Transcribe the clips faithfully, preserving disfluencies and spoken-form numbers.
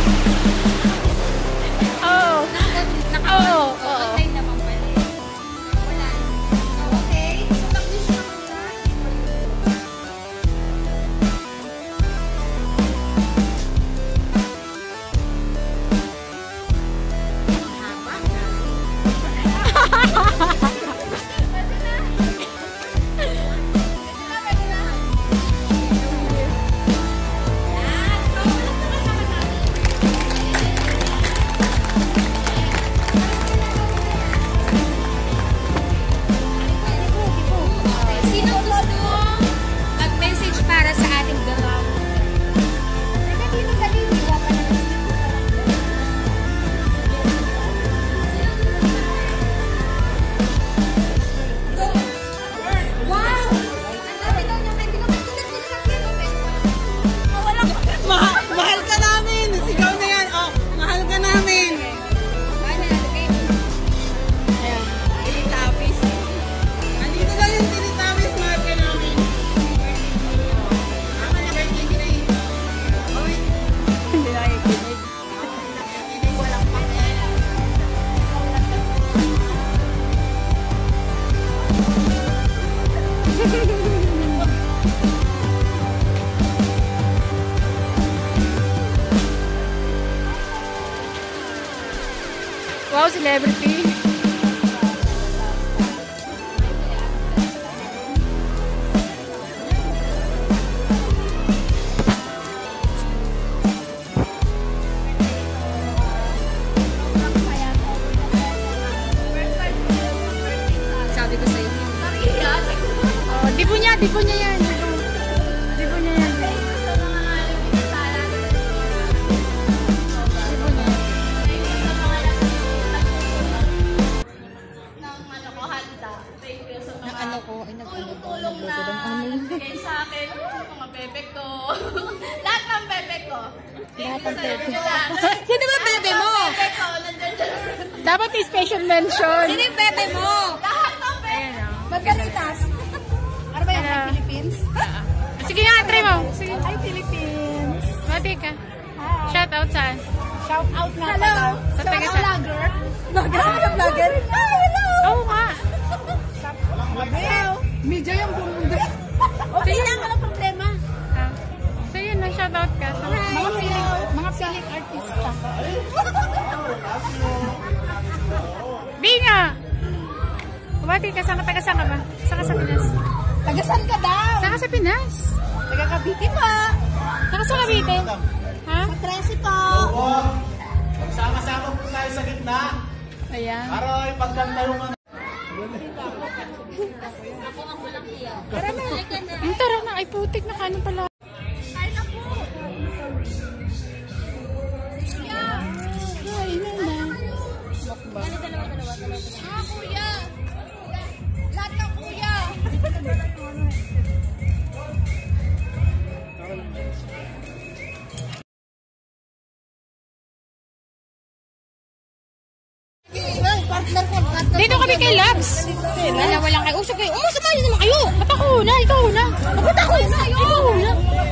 Oo. Oo. Online naman pala. Wala. Okay. So, tapos naman siya. Wow, celebrity. Sabi ko sa inyo. Oh, dibo niya, dibo niya yan. Dibo niya yan. Ano ko, ay tulong-tulong na nagbigay sa akin, mga bebe ko. Lahat ng bebe ko. lahat ng bebe. Sino ba bebe mo? Bebe ko, nandun dyan. Dapat i-special mention. Sino yung bebe mo? Lahat ng bebe. Ba't ka naitas? Ano ba yung Ano? Philippines? Sige nga, try mo. Sige. Hi, Philippines! Mati ka. Shout out saan? Shout out na Hello. pala. Sa taga Shout sa- out vlogger. Vlogger? Ano vlogger? Hi, hello! Oo nga. Hello! Medyo yung bumundo. Okay lang, walang problema. Ah. So yun, shout out ka. So, Mga feeling, mga feeling artista. Di nga! Kumati ka, saan ka taga saan ka ba? Saan ka sa Pinas? Tagasan ka daw? Saan ka sa Pinas? Taga Cavite pa. Saan ka sa Cavite? Ha? Sa Tresi po. Sama-sama po tayo sa gitna. Ayan. Para ipagkanda yung ano. Tara na. Ang tara na, ay putik na kanon pala. Ay na po. Ay, nana. Ah, kuya. Lahat ng kuya. Partner ko, partner Dito kami kay Labs. Wala, walang kayo. Usap kayo. Umusap kayo naman kayo. Ba't ako una? Ikaw una. Ba't ako na kayo? Ikaw una.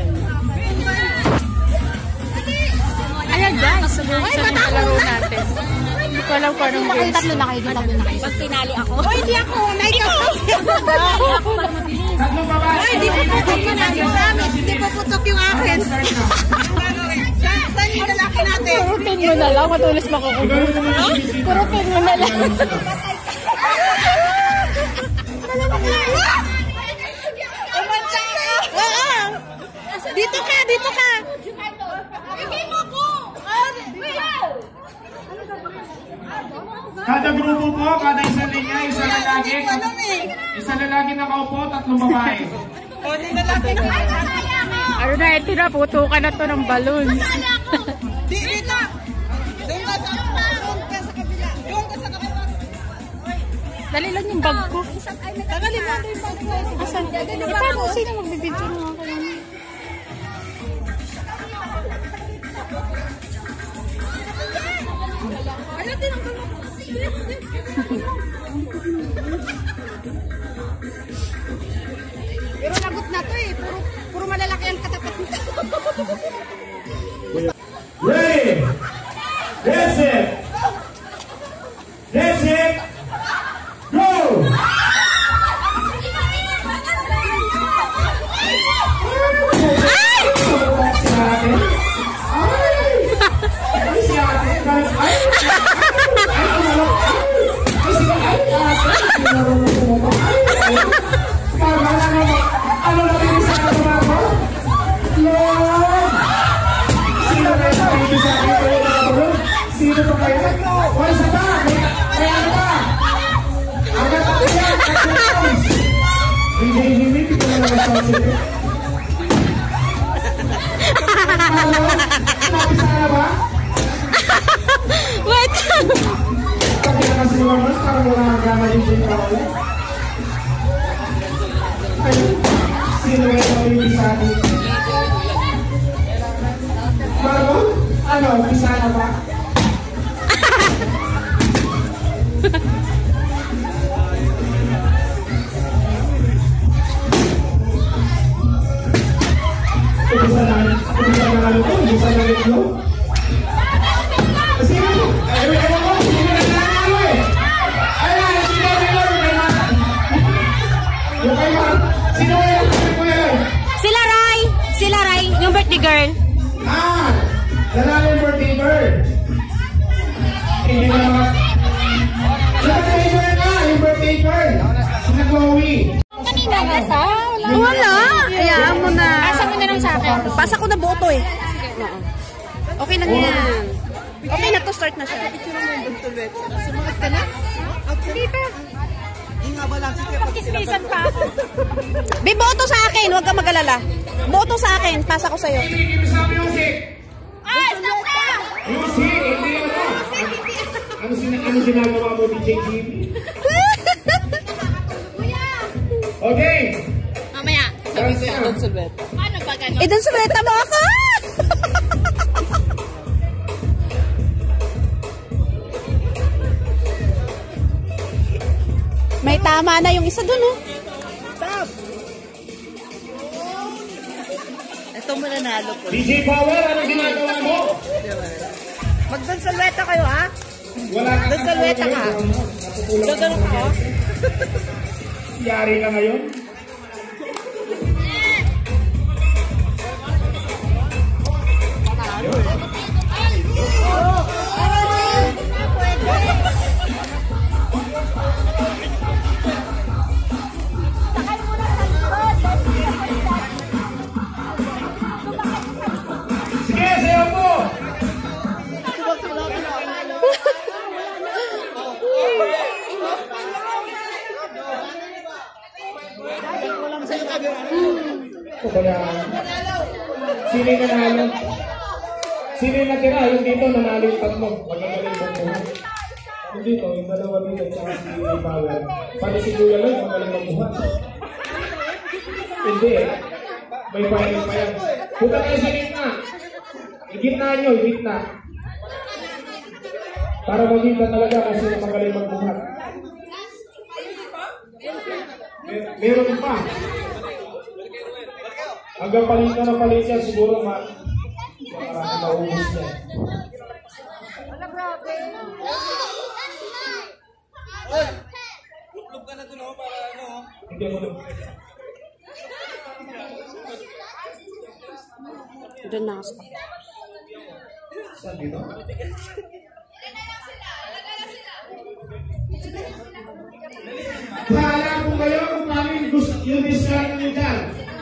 Ayan guys, sabihin sa mga kalaro natin. Hindi ko alam kung anong games. Tatlo na kayo, tatlo na kayo. Pag tinali ako. Oh, hindi ako. Na ikaw. Ay, hindi po putok yung akin. Hindi po putok yung akin. Saan yung lalaki natin? Kurutin mo na lang, matulis makukulit. Kurutin mo na lang. Dito ka, dito ka. Kada grupo po, kada isang linya, isang lalaki. Isang lalaki nakaupo, tatlong babae. Ano na, ito na, putukan na to ng balloons. Dito. Doon ka sa doon ka sa kabila. Doon ka sa kabila. Dali lang yung bag ko. Tagalin mo yung bag ko. Asan? Eh, paano sino magbibidyo na ako lang? Ano din ang gulo? Pero lagot na to eh. Puro, puro malalaki ang katapat nito. Ready! That's it. That's it. Go. Sino pa kayo? Wala sa ba? May ano ba? Agad ako yan! Hindi, hindi, hindi ko na naman sa sila. Ano? Napisa na ba? Wait! Pag na kasi naman mas, parang wala ang gama din siya pa ulit. Sino ba yung may bisa atin? Bago? Ano? Bisa na ba? Bisa na, bisa na lang ito, bisa na rin ito. Sino? Ay, ay, ay, ay, sino na nanalo eh? Ay, ay, sino na nanalo? Yung kayo, sino na nanalo? Sila Rai! Sila Rai, yung birthday girl. Ah! Nanalo yung birthday girl. Hindi na naman. Yung birthday girl na, yung birthday girl. Sina Chloe. Kanina ka sa? Wala. Hayaan mo na. Pasa mo na lang sa akin. Pasa ko na buo to eh. Okay lang yan. Okay na to, start na siya. Sumunod ka na? Hindi pa. Hindi nga ba lang sige. Pakismisan pa ako. Be, boto sa akin. Huwag ka mag-alala. Boto sa akin. Pasa ko sa'yo. Hindi ko sabi yung music. Ah, stop na! Music, hindi ano. Ano sina ano ginagawa mo, D J Jimmy? Okay. Mamaya. Sabi ko yan. Paano ba gano'n? Eh, dun suweta mo ako! May tama na yung isa dun, oh. Stop! Ito mo nanalo po. D J Power, ano ginagawa mo? Magdansalweta kayo, ha? Wala ka Dansalweta ka. Gagano ka? Yari ka ngayon? Sige, sayaw mo! Kaya, sino yung nanalo? Sino yung natira? Yung dito, nanalo yung tatlo. Magagaling magbuhat. Yung dito, yung dalawa dito, tsaka si Power. Pati si Kuya Lloyd, magaling magbuhat. Hindi eh. May final pa yan. Punta kayo sa gitna. Yung gitna nyo, yung gitna. Para magkita talaga kung sino magaling magbuhat. Mer meron pa. Hanggang palit ka na palit yan, siguro ma marami maubos niya. Wala, grabe. Luklub ka na dun, oh, para ano. Hindi mo lang. Doon na ako. Saan dito? Bahala po kayo kung paano yung gusto yung discount nyo dyan.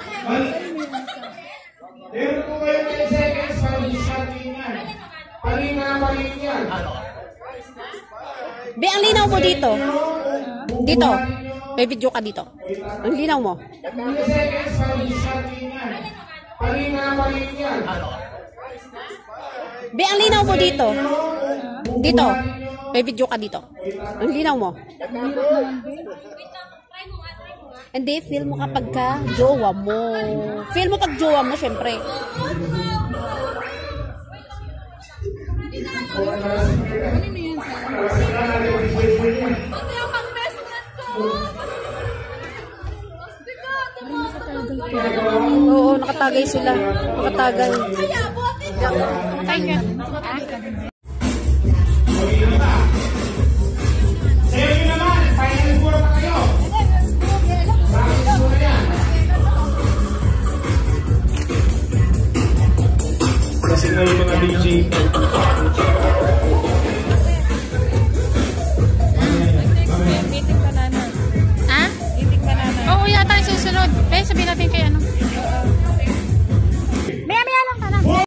Meron po kayo ten seconds para discount nyo yan. Paling na paling yan. Be, ang linaw mo dito. Dito. May video ka dito. Ang linaw mo. ten seconds para discount nyo yan. Paling na paling yan. Be, ang linaw mo dito. Dito. May video ka dito. Ang linaw mo. Hindi, feel mo kapag ka jowa mo. Feel mo pag jowa mo, syempre. Oo, nakatagay sila. Nakatagay. Thank you.